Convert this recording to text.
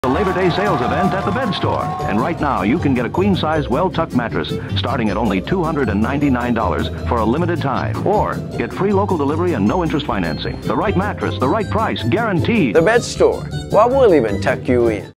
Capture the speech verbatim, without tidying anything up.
The Labor Day sales event at the Bed Store. And right now, you can get a queen-size, well-tucked mattress starting at only two hundred ninety-nine dollars for a limited time. Or get free local delivery and no interest financing. The right mattress, the right price, guaranteed. The Bed Store. Why we'll even tuck you in.